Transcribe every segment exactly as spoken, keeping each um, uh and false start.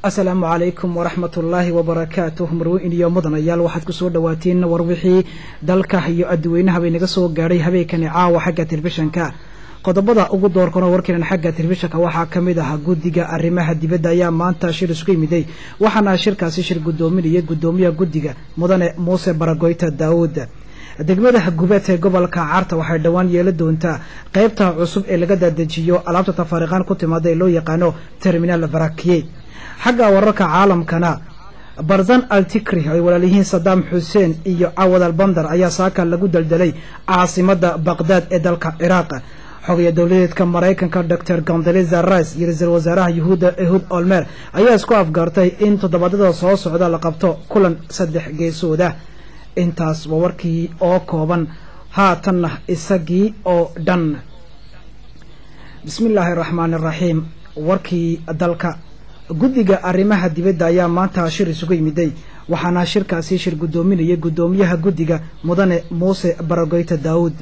السلام عليكم ورحمة الله وبركاته مروين يوم مدن يال واحد كسور دواتين وروحي دلك هي أدوينها بينقصوا جاري هبي كان عاو حاجة تلفزيون كا قد بدأ أقول دور كنا وركنا حاجة تلفزيون كواحد كمدها جودجا الرماها دي بدأ يا ما أنت شير سقي مدي وحنا شركة سيشر قدومي ليه قدومية جودجا مدن موسى براغويتا داود degmada gubeed ee gobolka Caarta waxay dhawaan yeelad doontaa qaybta cusub ee laga dadejiyo alaabta tafaariqan ku timaada ee loo yaqaano terminal Barakiye xagga wararka caalamkana Barzan al-Tikri ay walaalihiin Saddam Hussein iyo Awad al-Bandar ayaa saaka lagu daldalay caasimada Baghdad ee dalka Iraq xogeya dawladeedka Mareykanka Doctor Condoleezza Rice iyo ra'iisul wasaaraha Yahuuda Ehud Olmer ayaa isku afgartay in toddobaadada soo socda la qabto kulan saddex geesooda intaas warkii oo kooban haatanna isagii oo dhan bismillaahir rahmaanir rahiim warkii dalka guddiga arrimaha dibadda ayaa maanta shir isugu yimiday waxaana shirkaasi shir gudoominaya gudoomiyaha guddiga mudane Muuse Baragoyta Daawud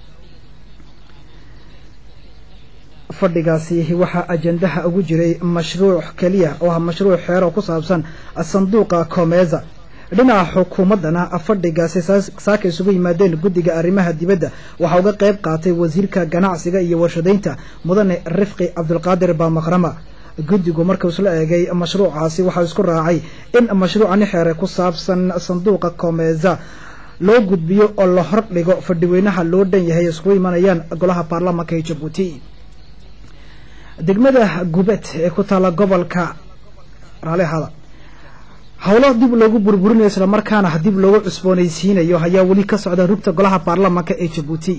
fadhigaasi waxa ajandaha ugu jiray mashruuc kaliya oo mashruuc xeer oo ku saabsan sanduuqa Komeza dhinaca xukuumadana afadhigaasi saaka isugu yimaadeen guddiga arrimaha dibadda waxa uga qayb qaatay wasiirka ganacsiga iyo warshadaynta mudane Rifqi Abdulqaadir Baamaqrama guddigu markuu isla eegay mashruucaasi waxa isku raacay in mashruucan xeer ku saabsan sanduuqa Komeza loo gudbiyo oo la hordhigo fadhiweynaha loo dhan yahay isku imanayaan golaha baarlamaanka ee Djibouti degmada Gubeed ee ku taala gobolka Raaleehada hawlo dib loogu burburinayo isla markaana dib loogu cusboonaysiinayo ayaa wali ka socda rugta golaha baarlamaanka ee Djibouti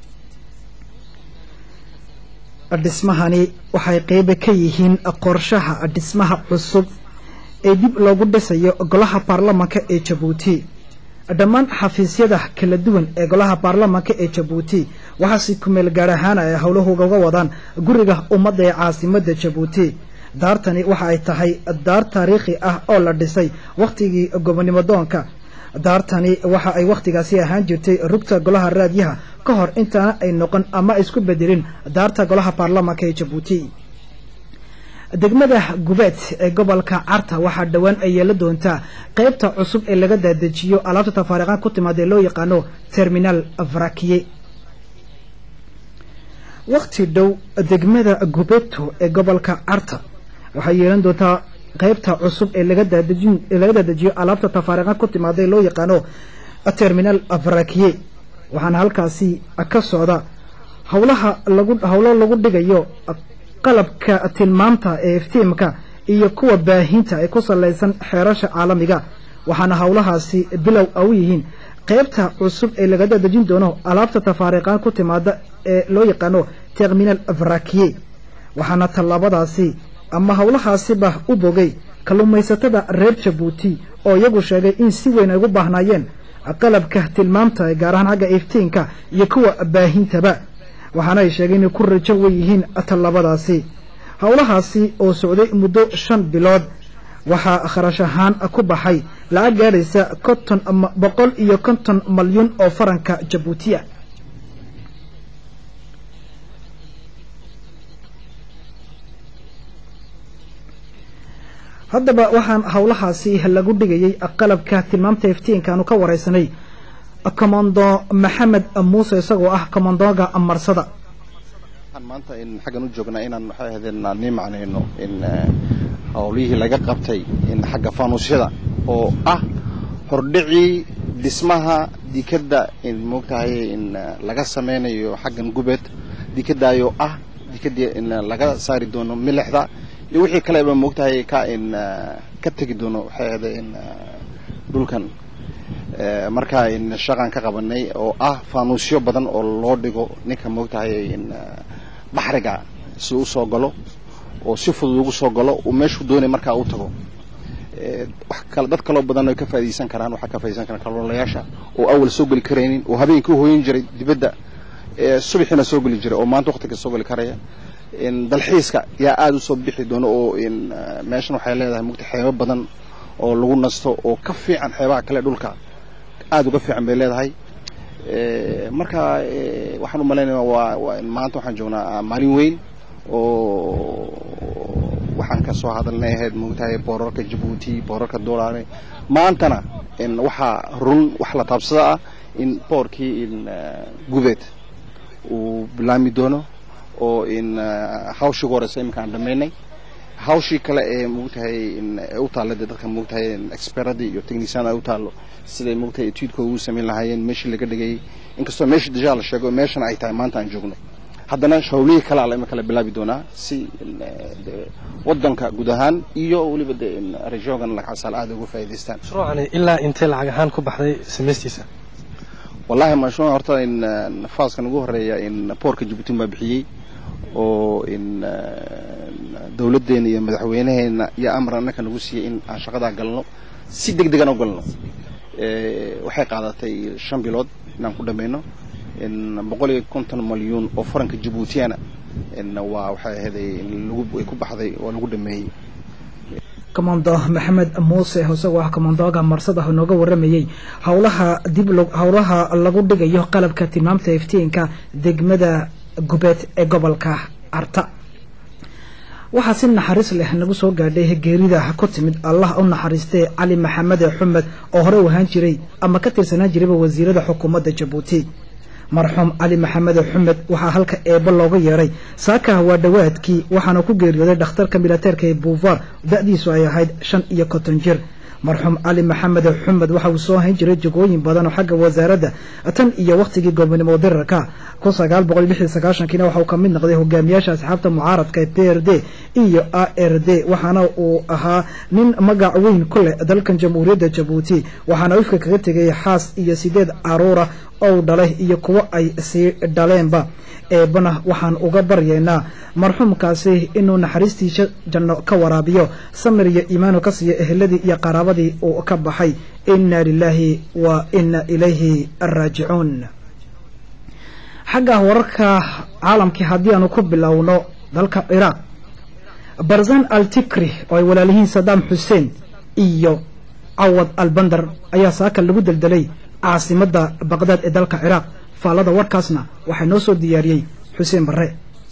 dhismahani waxay qayb ka yihiin qorshaha dhismaha cusub ee dib loogu dhisayo golaha baarlamaanka ee Djibouti dhammaan xafiisyada kala duwan ee golaha baarlamaanka ee Djibouti waxa si ku meel gaar ahaan ay hawlahooda uga wadaan guriga ummadda ee caasimadda Djibouti daartani waxa ay tahay daar taariikhi ah oo la dhisay waqtigii gobonimo doonka daartani waxa ay waqtigaasi ahaan jirtay rugta golaha raadiyaha ka hor intaana ay noqon ama isku bedelin daarta golaha baarlamaanka ee Djibouti degmada Gubeed ee gobolka Caarta waxa dhawaan ay yeelan doontaa qaybta cusub ee laga dadejiyo alaabta tafaariqan ku timaada loo yaqaano terminal Barakiye waqti dhow degmada Gubeed ee gobolka Caarta waxay yeelan doontaa qaybta cusub ee laga dadejiyo ee laga dadejiyo alaabta tafaariqan ku timaada loo yaqaano terminal Barakiye waxaana halkaasi ka socda hawlaha lagu hawlo lagu dhigayo qalabka tilmaamta ee iftiimka iyo kuwa baahinta ee ku saleysan xeerasha caalamiga waxaana hawlahaasi bilow aw yihiin qaybta cusub ee laga dadejin doono alaabta tafaariqan ku timaada ee loo yaqaano terminal Barakiye waxaana talaabadaasi ama hawlahaasi bah u bogay kalluumaysatada reer Djibouti oo iyagu sheegay in si weyn ay ugu baahnayeen qalabka tilmaamta ee gaar ahaan xagga iftiinka iyo kuwa baahintaba waxaana ay sheegeen in ku rajo weeyeen talaabadaasi hawlahaasi oo socday muddo shan bilood waxa kharash ahaan ku baxay lacag gaaraysa konton ama boqol iyo konton malyan oo faranka Djibouti haddaba waxaan hawlahaasi lagu dhigayay qalabka tilmaamta iftiinka aanu ka wareysanay Commando Maxamed Muuse isagoo ah commandoga amarsada maanta in xagan u joognaa inaan waxa ahaydeen nin macneeno in hawlihii laga qabtay in xagga faanuusyada oo ah hordhici dhismaha dikada in moogtahay in laga sameynayo xagan Gubeed dikadaayo ah dikadii in laga saari doono milixda iyo wixii kale ba moogtahay ka in ka tagi doono waxa ahaydeen dhulkan marka in shaqan ka qabanay oo ah faanuusyo badan oo loo dhigo ninka moogtahay in baxriga si uu soo galo oo si fudud ugu soo galo oo meeshu doonay marka uu tago ee wax kale dad kale badan oo ka faa'iideysan karaan waxa ka faa'iideysan karaan kalluumayasha oo awal soo gali kareenin oo habeenkii hooyin jiray dibadda ee subaxina soo gali jiray oo maanta waqtiga soo gali karaya in dalxiiska yaa aad u soo bixi doono oo in meeshan waxay leedahay mugti xeebo badan oo lagu nasto oo ka fiican xeebaha kale dhulka aad uga fiican bay leedahay ee marka waxaan u maleynayaa waa maanta waxaan joognaa maalin weyn oo waxaan ka soo hadalnay ahayd moogtahay boorarka Djibouti boorarka Doolare maantana in waxa run wax la taabsada ah in boorkii in gubeed uu bilaami doono oo in hawshii horeysa imkaan dhameynay hawshii kale ee moogtahay in u taalada dadka moogtahay expertadi iyo technician ay u taalo siday moogtahay etude uu sameyn lahaayeen meeshii laga dhigay inkastoo meeshii deja la sheego meeshan ay tahay maanta aan joogno haddana shawlii kala la kala bilaabi doona si wadanka guud ahaan iyo waliba regionkan la casal aad ugu faa'iideystaan mashruucani ilaa intee lacag ahaan ku baxday sameystiisa wallahi mashruuc horta in faaskan ugu horeeya in boorka Djibouti ma bixiyay oo in dawladeena iyo madaxweynaheena iyo amarna kan ugu siiyay in aan shaqada galno si degdeg ah u galno ee waxay qaadatay shan bilood inaan ku dhameeyno in boqol iyo konton milyan oo faranka Djiboutiana in waa waxay ahaday in lagu ku baxday oo lagu dhameeyay Commander Maxamed Muuse hoose waa commandaga marsada nooga waramayay hawlaha dib hawlaha lagu dhigayo qalabka tilmaamta iftiinka degmada gubeed ee gobolka Arta waxa si naxariis leh nagu soo gaadhay geerida ku timid Allah u naxariistay Ali Maxamed Xumed oo hore u ahaan jiray ama ka tirsanaa jiray wasiirada xukuumadda Djibouti marxuum Ali Maxamed Xumed waxa halka eebo looga yeeray saaka waa dhawaadkii waxaana ku geeriyooday dhakhtarka militeerka ee Buuvar da'diisu ay ahayd shan iyo konton jir marxuum Ali Maxamed Xumed waxa uu soo hayn jiray jagooyin badan oo xagga wasaaradda tan iyo waqtigii gobonimo dirarka kun sagaal boqol lix iyo sagaashan kina waxa uu ka mid noqday hogaamiyaasha asxaabta mucaaradka ee P R D iyo A R D waxaana uu ahaa nin magac weyn ku leh dalkan jamhuuriyadda Djibouti waxaana uu kaga tagay xaas iyo sideed aroora oo dhalay iyo kuwa ay si dhaleenba ee bana waxaan uga baryeynaa marxuumkaasi inuu naxariistiisa janno ka waraabiyo samir iyo iimaan ka siiyo eheladii iyo qaraabadii oo ka baxay inna lillahi wa inna ilayhi raaji'uun xagga wararka caalamka hadii aanu ku bilowno dalka Iraq Barzan al-Tikri oo ay walaalihiin Saddam Hussein iyo Awad al-Bandar ayaa saaka lagu daldalay caasimada Baghdad ee dalka Iraq faalada warkaasna waxay noo soo diyaariyay Hussein Barre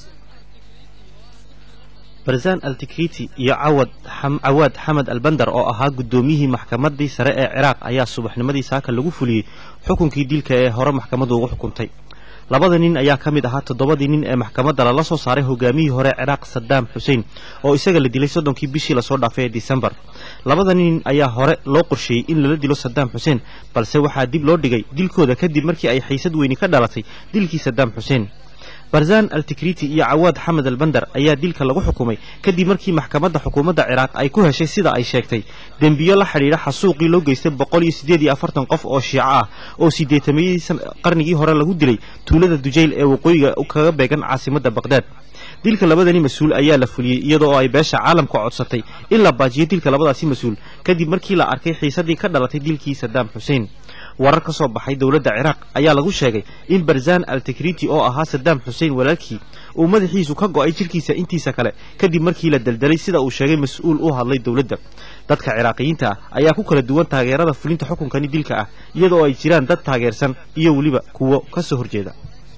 Barzan al-Tikriti iyo Awad Awad Hamad al-Bandar oo ahaa gudoomiyihii maxkamadii sare ee Iraq ayaa subaxnimadii saaka lagu fuliyay xukunkii dilka ee hore maxkamadu ugu xukuntay labada nin ayaa kamid ahaa toddobadii nin ee maxkamadda la slasoo saaray hogaamiyihii hore Iraq Saddam Hussein oo isaga la dilay soddonkii bishii la soo dhaafay December labada nin ayaa hore loo qorsheeyay in la dilo Saddam Hussein balse waxaa dib loo dhigay dilkooda kadib markii ay xiisad weyn ka dhalatay dilkii Saddam Hussein Barzan al-Tikriti iyo Awad Hamad al-Bandar ayaa dilka lagu xukumay kadib markii maxkamadda xukuumadda Iraq ay ku heshay sida ay sheegtay dambiyo la xiriira xasuuqii loo geystay boqol iyo siddeed iyo afartan qof oo Shiica ah oo sideetamii qarnigii hore lagu dilay tuulada Dujayl ee waqooyiga kaga beegan caasimadda Baghdad dilka labadani mas'uul ayaa la fuliyay iyadoo ay beesha caalamka codsatay in la baajiyo dilka labadaasi mas'uul kadib markii la arkay xiisadii ka dhalatay dilkii Saddam Hussein warar ka soo baxay dawladda Iraq ayaa lagu sheegay in Barzan al-Tikriti oo ahaa Saddam Hussein walaalkii uu madaxiisu ka go'ay jirkiisa intiisa kale kadib markii la daldalay sida uu sheegay mas'uul u hadlay dawladda dadka Iraaqiyiinta ayaa ku kala duwan taageerada fulinta xukunkani dilka ah iyadoo ay jiraan dad taageersan iyo waliba kuwa ka soo horjeeda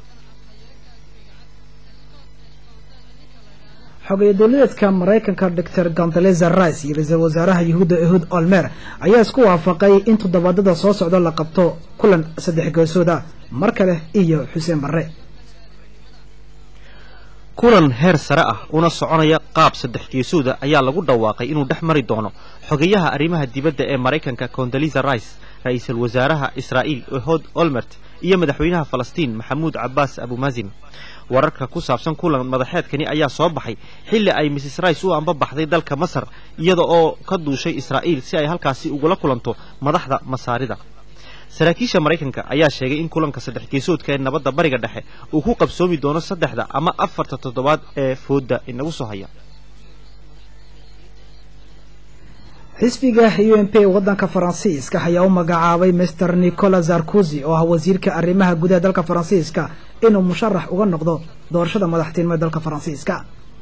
xogeeye dawladeedka Mareykanka Doctor Condoleezza Rice iyo ra'iisul wasaaraha Yahuuda Ehud Olmer ayaa isku waafaqay in toddobaadada soo socda la qabto kulan saddex geesooda mar kale iyo Hussein Barre kulan heer sare ah una soconaya qaab saddex geesooda ayaa lagu dhawaaqay inuu dhex mari doono xogeyaha arrimaha dibadda ee Mareykanka Condoleezza Rice ra'iisul wasaaraha Israa'iil Ehud Olmert iyo madaxweynaha Falastiin Mahmoud Abbas Abu Mazin wararka ku saabsan kulan madaxeedkani ayaa soo baxay xilli ay Missus Rice u amba baxday dalka Masar iyada oo ka duushay Israa'iil si ay halkaasi ugu kulanto madaxda Masaarida saraakiisha Mareykanka ayaa sheegay in kulanka saddex geesoodka ee nabadda bariga dhexe uu ku qabsoomi doono saddexda ama afarta toddobaad ee fooda inagu soo haya xisbiga U M P wadanka Faransiiska ayaa u magacaabay Mister Nicolas Sarkozy oo ah wasiirka arrimaha gudaha dalka Faransiiska inuu musharax uga noqdo doorashada madaxtinimada dalka Faransiiska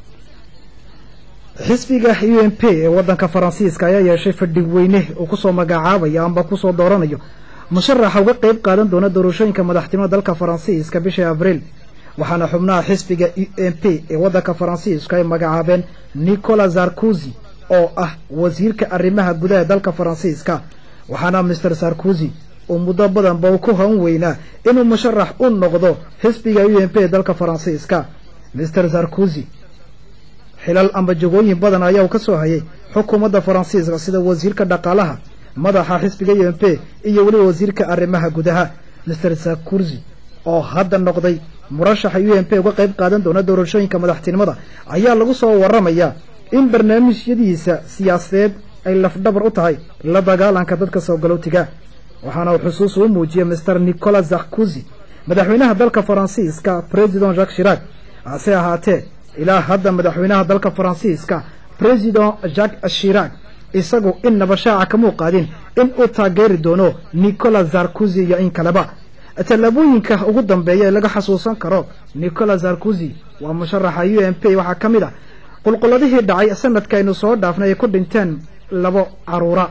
xisbiga U M P ee wadanka Faransiiska ayaa yeeshay fadhi weyne oo ku soo magacaabay amba ku soo dooranayo musharax uga qayb qaadan doona doorashooyinka madaxtinimada dalka Faransiiska bishii Abriil waxaana xubnaha xisbiga U M P ee wadanka Faransiiska ay magacaabeen nicolas sarkozy oo ah wasiirka arrimaha gudaha dalka faransiiska waxaana mister sarkozy oo muddo badanba uu ku han weynaa inuu musharax u noqdo xisbiga U N P dalka faransiiska mister sarkozy xilal amba jagooyin badan ayaa uu ka soo hayay xukuumadda faransiiska sida wasiirka dhaqaalaha madaxa xisbiga U N P iyo weli wasiirka arrimaha gudaha mister sarkozy oo hadda noqday murashaxa U N P uga qayb qaadan doona doorashooyinka madaxtinimada ayaa lagu soo waramayaa in barnaamijyadiisa siyaasadeed ay lafdhabar u tahay la dagaalanka dadka soo galootiga waxaana uu xusuus u muujiyay mister nicolas sarkozy madaxweynaha dalka faransiiska president Jacques Chirac ase ahaatee ilaa hadda madaxweynaha dalka faransiiska president Jacques Chirac isagu in nabashaaca ka muuqaadin in uu taageeri doono nicolas sarkozy iyo in kaleba talaabooyinka ugu dambeeya ee laga xasuusan karo nicolas sarkozy waa musharaxa U N P waxaa ka mid ah qulquladihii dhacay sanadkaynu soo dhaafnay ay ku dhinteen labo caruura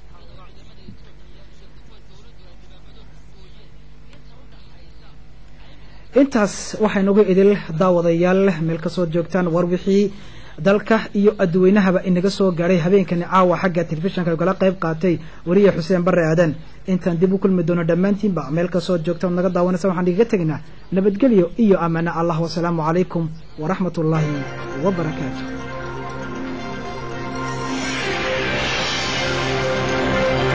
intaas waxaynugu idil daawadayaal meel ka soo joogtaan war wixii dalka iyo adduweynahaba inaga soo gaaray habeenkani caawa xagga telefishinka ugala qayb qaatay wariye xuseen barre aadan intaan dib u kulmi doono dhammaantiinba meel ka soo joogtaan naga daawanaysa waxaan igaga tegnaa nabadgelyo iyo ammaano allah wasalaamu calaykum waraxmatullaahi wabarakaatu